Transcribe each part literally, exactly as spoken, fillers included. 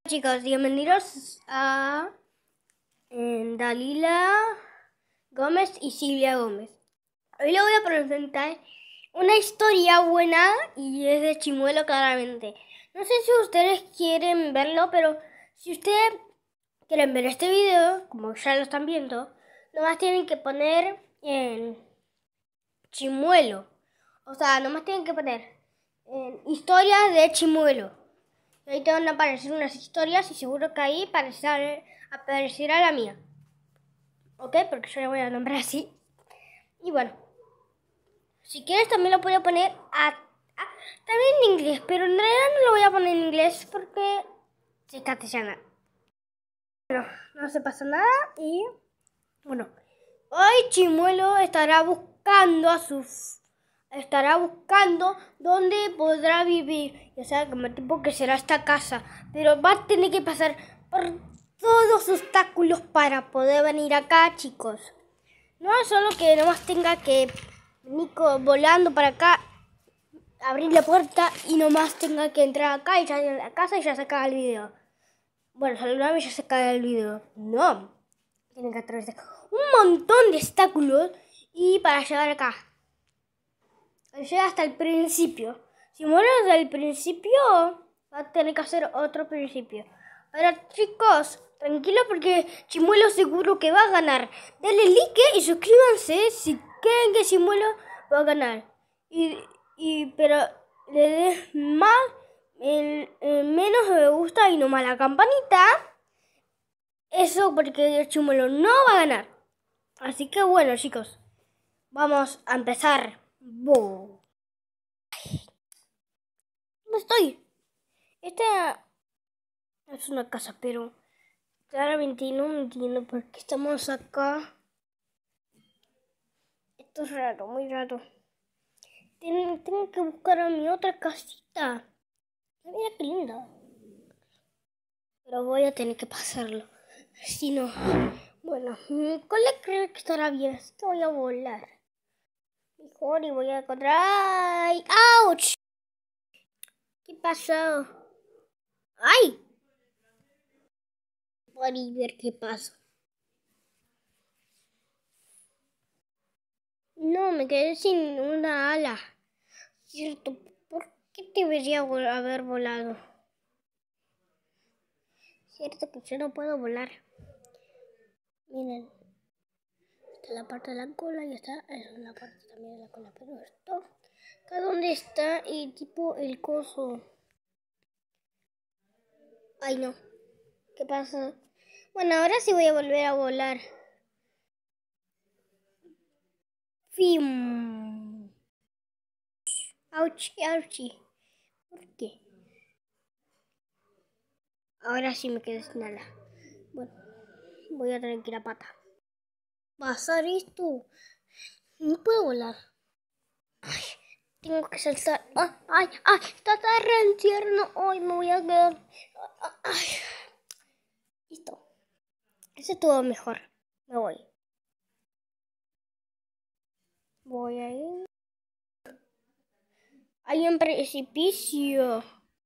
Chicos, bienvenidos a eh, Dalila Gómez y Silvia Gómez. Hoy les voy a presentar una historia buena y es de Chimuelo claramente. No sé si ustedes quieren verlo, pero si ustedes quieren ver este video, como ya lo están viendo, nomás tienen que poner en Chimuelo. O sea, nomás tienen que poner en historias de Chimuelo. Ahí te van a aparecer unas historias y seguro que ahí aparecerá, aparecerá la mía. ¿Ok? Porque yo la voy a nombrar así. Y bueno, si quieres también lo voy a poner a, a, también en inglés, pero en realidad no lo voy a poner en inglés porque es castellana. Bueno, no se pasa nada y bueno, hoy Chimuelo estará buscando a sus... Estará buscando dónde podrá vivir. Ya sea como tipo que será esta casa. Pero va a tener que pasar por todos los obstáculos para poder venir acá, chicos. No es solo que nomás tenga que venir volando para acá, abrir la puerta y nomás tenga que entrar acá y ya en la casa y ya se acaba el video. Bueno, saludame y ya se acaba el video. No. Tienen que atravesar un montón de obstáculos y para llegar acá. Llega hasta el principio. Si muere desde el principio, va a tener que hacer otro principio. Pero chicos, tranquilos porque Chimuelo seguro que va a ganar. Denle like y suscríbanse si creen que Chimuelo va a ganar. Y, y pero le des más, el, el menos me gusta y nomás la campanita. Eso porque Chimuelo no va a ganar. Así que bueno, chicos, vamos a empezar. ¡Bum! ¿Dónde estoy? Esta es una casa, pero claramente no entiendo por qué estamos acá. Esto es raro, muy raro. Tengo, tengo que buscar a mi otra casita. Mira qué linda. Pero voy a tener que pasarlo. Si no, bueno, mi cola creo que estará bien. Esto voy a volar. Mejor y voy a encontrar... ¡Ay! ¡Auch! ¿Qué pasó? ¡Ay! Voy a ver qué pasó. No, me quedé sin una ala. Cierto, ¿por qué debería haber volado? Cierto que yo no puedo volar. Miren, está la parte de la cola y está es la parte también de la cola. Pero esto, ¿acá dónde está? Y tipo el coso. Ay, no. ¿Qué pasa? Bueno, ahora sí voy a volver a volar. ¡Fim! ¡Auch! ¡Auchi! ¿Por qué? Ahora sí me quedé sin ala. Bueno, voy a tener que ir a pata. ¿Pasar esto? No puedo volar. Ay, tengo que saltar. Ah, ay, ay, está tan infierno. Ay, me voy a quedar. Ay. Listo. Ese estuvo mejor. Me voy. Voy a ir. Hay un precipicio.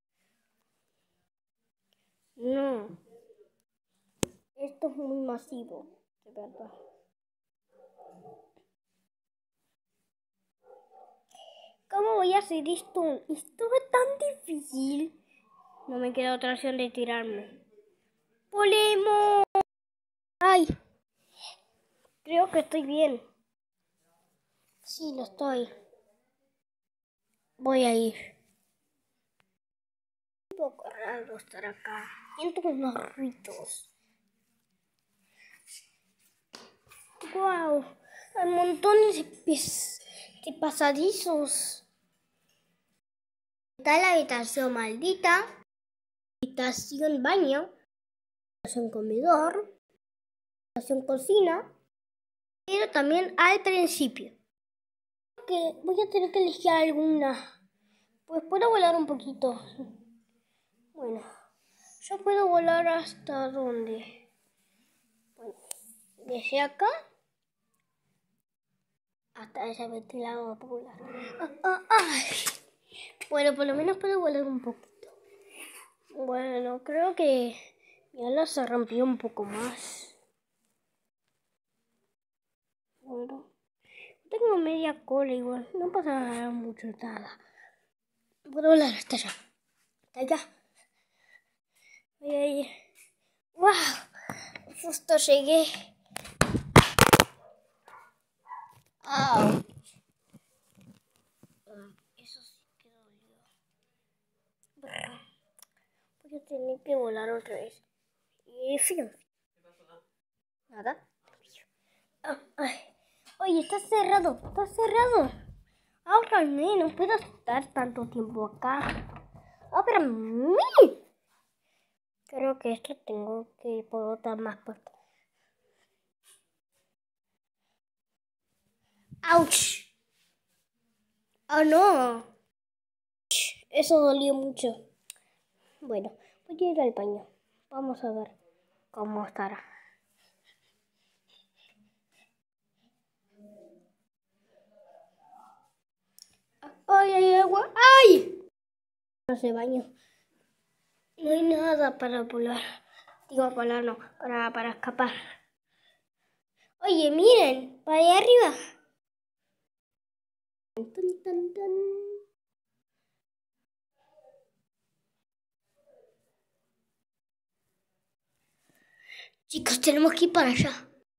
No. Esto es muy masivo, de verdad. ¿Cómo voy a hacer esto? Esto es tan difícil. No me queda otra opción de tirarme. ¡Volemos! ¡Ay! Creo que estoy bien. Sí, lo estoy. Voy a ir. Un poco raro estar acá. Siento unos ruidos. ¡Wow! Hay montones de, pis de pasadizos. Está la habitación maldita. Habitación baño. Habitación comedor. Habitación cocina. Pero también al principio. Que voy a tener que elegir alguna. Pues puedo volar un poquito. Bueno, yo puedo volar hasta dónde. Bueno, desde acá hasta ese ventilador popular. Ah, ah, ay. Bueno, por lo menos puedo volar un poquito. Bueno, creo que mi ala se rompió un poco más. Bueno, tengo media cola igual, no pasa mucho nada. Puedo volar hasta allá. Hasta allá. Voy a ir. ¡Wow! Justo llegué. ¡Au! Eso sí que dolió. Voy a tener que volar otra vez. Y fin. ¿Nada? Ah, ay. Oye, está cerrado. Está cerrado. Ábrame, no puedo estar tanto tiempo acá. ¡Ábrame! Creo que esto tengo que ir por otra más puerta. ¡Auch! ¡Oh, no! Eso dolió mucho. Bueno, voy a ir al baño. Vamos a ver cómo estará. ¡Ay, hay agua! ¡Ay! No se baño. No hay nada para volar. Digo, volar no, para, para escapar. Oye, miren, para allá arriba. Tan, tan, tan. Chicos, tenemos que ir para allá.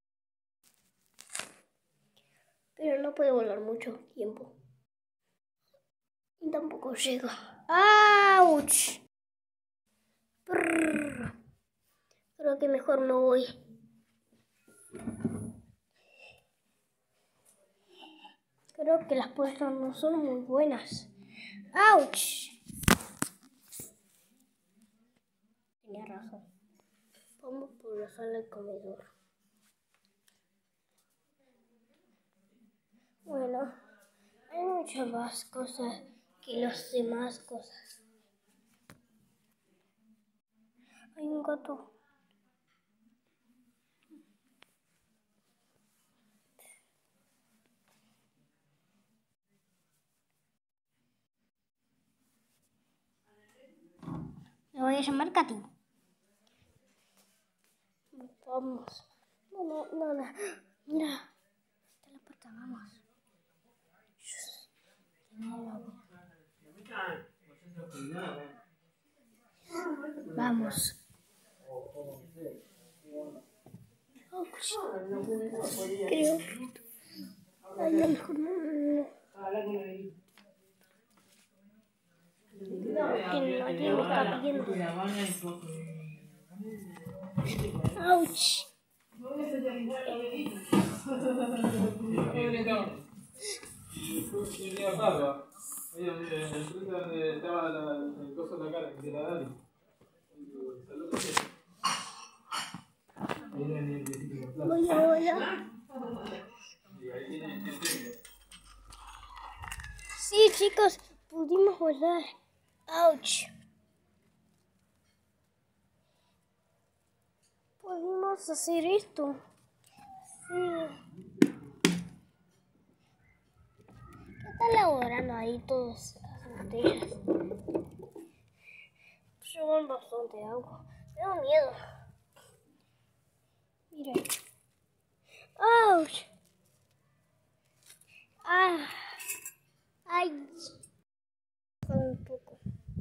Pero no puede volar mucho tiempo. Y tampoco llega. ¡Auch! Brrr. Creo que mejor me voy. Creo que las puertas no son muy buenas. ¡Auch! Tenía razón. Vamos por la sala del comedor. Bueno, hay muchas más cosas que las demás cosas. Hay un gato. Me voy a llamar Katy. Vamos. No, no, no, no. Mira. Está la puerta, vamos. Vamos. Oh, creo. Ay, no, mejor no, no, no. Que nadie me está viendo. ¡Auch! Voy a volar. Sí, chicos, pudimos volar. ¡Auch! Pudimos hacer esto. Sí. ¿Qué están laborando ahí todas las botellas? Llevan bastante agua. Tengo miedo. Miren. ¡Auch! ¡Ah! ¡Ay! Un poco.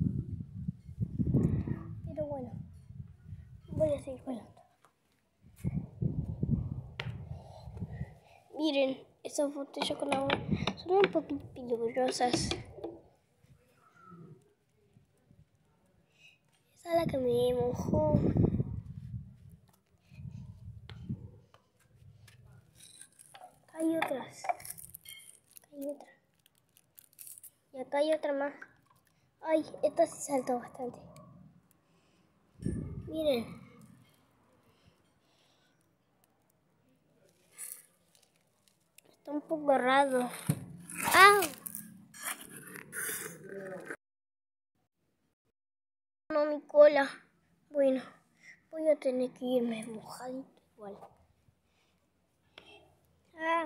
Pero bueno, voy a seguir volando. Miren, esas botellas con agua son un poquito peligrosas. Esa es la que me mojó. Hay otras. Hay otra. Y acá hay otra más. Ay, esta se saltó bastante. Miren. Está un poco raro. ¡Ah! No, mi cola. Bueno, voy a tener que irme mojadito igual. ¡Ah!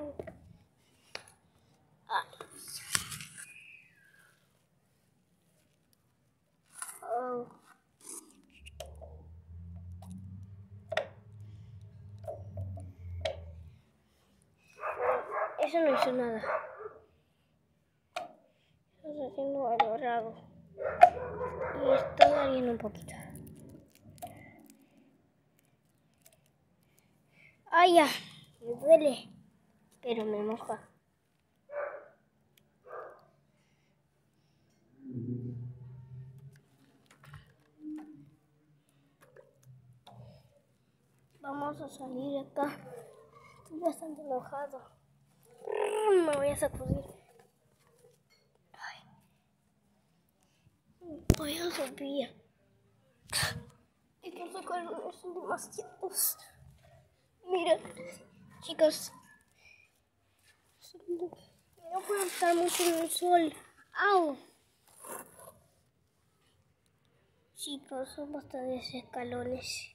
Ah. Oh. Eso no hizo nada. Estás haciendo algo raro. Y estoy abriendo un poquito. ¡Ay, ya! Me duele. Pero me moja. Vamos a salir acá. Estoy bastante enojado. Me voy a sacudir. Ay. Voy a subir. Estos colores son demasiados. Mira, chicos. No puedo estar mucho en el sol. ¡Au! Chicos, son bastantes escalones.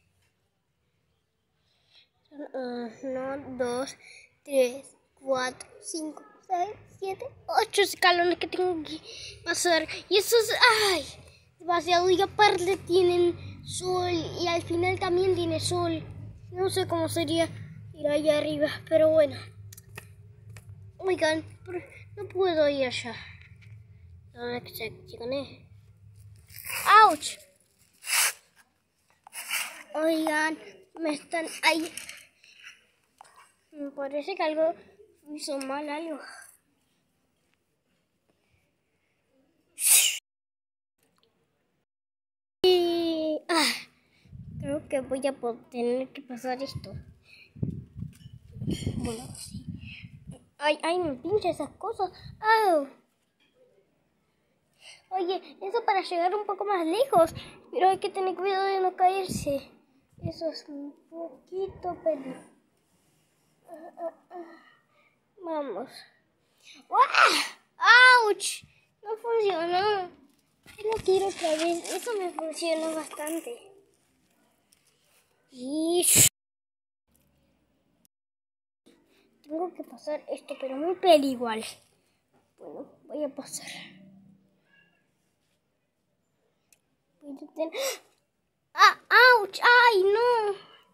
Uno, dos, tres, cuatro, cinco, seis, siete, ocho escalones que tengo que pasar. Y eso es, ¡ay! Demasiado. Y aparte tienen sol. Y al final también tiene sol. No sé cómo sería ir allá arriba, pero bueno. Oigan, no puedo ir allá. ¿Dónde que se chicané? ¡Auch! Oigan, me están ahí. Me parece que algo hizo mal, algo. Y ah, creo que voy a tener que pasar esto. Bueno, sí. Ay, ay, me pincha esas cosas. ¡Au! Oye, eso para llegar un poco más lejos, pero hay que tener cuidado de no caerse. Eso es un poquito peligro. Uh, uh, uh. Vamos. ¡Auch! No funcionó. No quiero otra vez. Eso me funcionó bastante. Y tengo que pasar esto, pero muy peli igual. Bueno, voy a pasar. ¡Ah! ¡Auch! ¡Ay, no!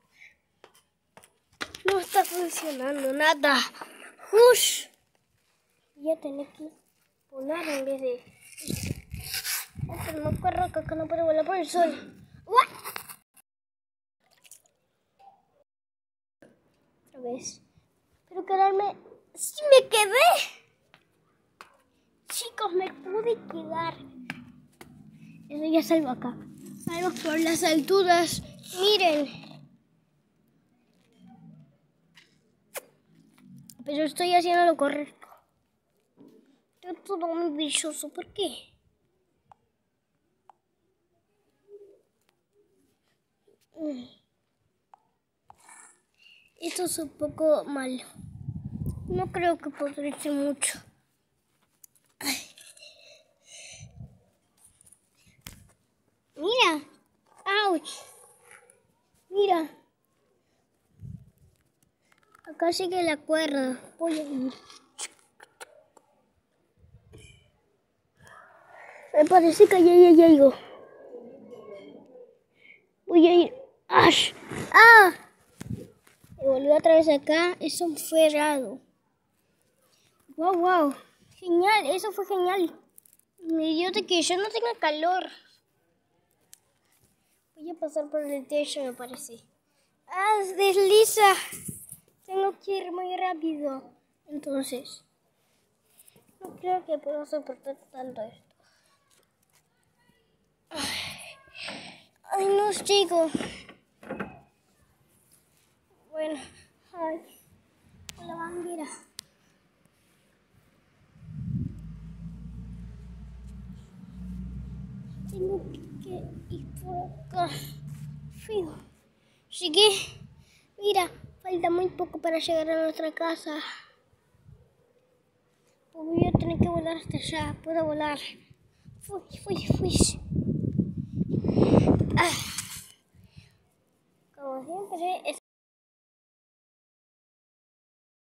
No está funcionando nada. ¡Ush! Voy a tener que volar en vez de... No corro, que acá no puedo volar por el sol. ¡What! Otra vez. Pero quedarme... ¡Sí me quedé! Chicos, me pude quedar. Eso ya salgo acá. Salgo por las alturas. Miren. Pero estoy haciendo lo correcto. Estoy todo muy brilloso. ¿Por qué? Esto es un poco malo. No creo que podré ser mucho. Ay. Mira. ¡Auch! Mira. Acá sigue la cuerda. Voy a ir. Me parece que ya, ya llego. Voy a ir. ¡Ash! ¡Ah! Me volví otra vez acá. Eso fue raro. ¡Wow, wow! Genial, eso fue genial. Me dio de que yo no tenga calor. Voy a pasar por el techo, me parece. ¡Ah, desliza! Tengo que ir muy rápido. Entonces, no creo que pueda soportar tanto esto. Ay, ay no sigo. Bueno, ay, la bandera. Tengo que ir por acá. Fijo. Llegué. Mira, falta muy poco para llegar a nuestra casa. Voy a tener que volar hasta allá. Puedo volar. Fui, fui, fui.